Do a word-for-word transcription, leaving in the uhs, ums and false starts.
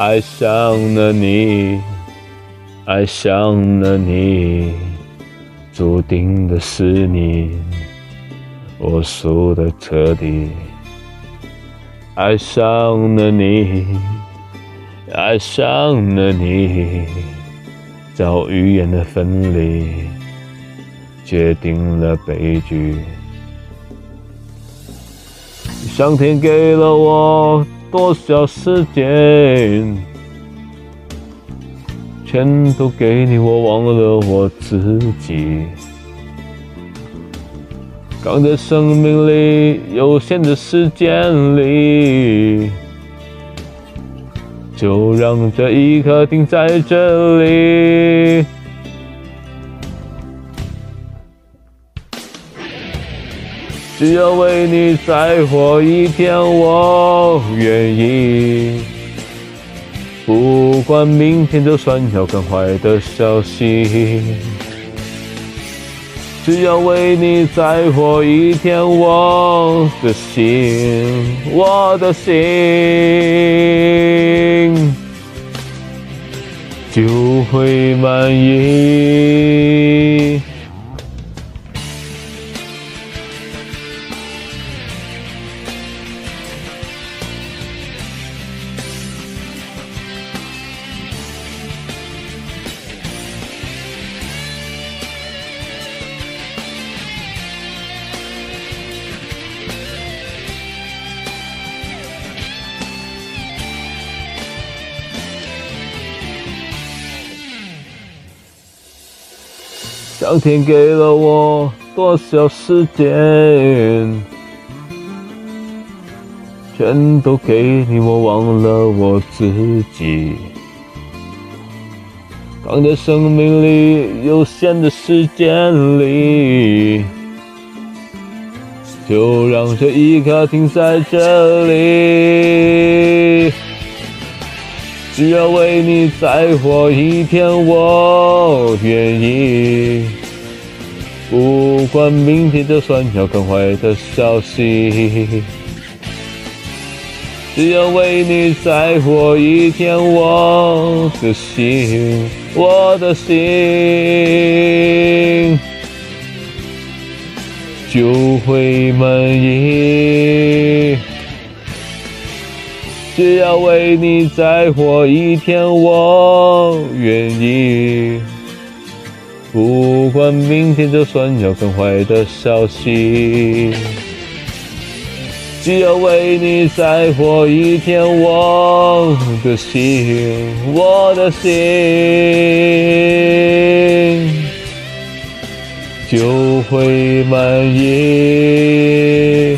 爱上了你，爱上了你，注定的是你，我输得彻底。爱上了你，爱上了你，早预言的分离，决定了悲剧。上天给了我多少时间，全都给你，我忘了我自己。刚在生命里有限的时间里，就让这一刻停在这里。只要为你再活一天，我愿意。不管明天就算有更坏的消息，只要为你再活一天，我的心，我的心就会满意。上天给了我多少时间，全都给你，我忘了我自己。刚在生命里有限的时间里，就让这一刻停在这里。只要为你再活一天，我愿意。不管明天就算有更坏的消息，只要为你再活一天，我的心，我的心就会满意。只要为你再活一天，我愿意。不管明天就算有更坏的消息，只要为你再活一天，我的心，我的心就会满意。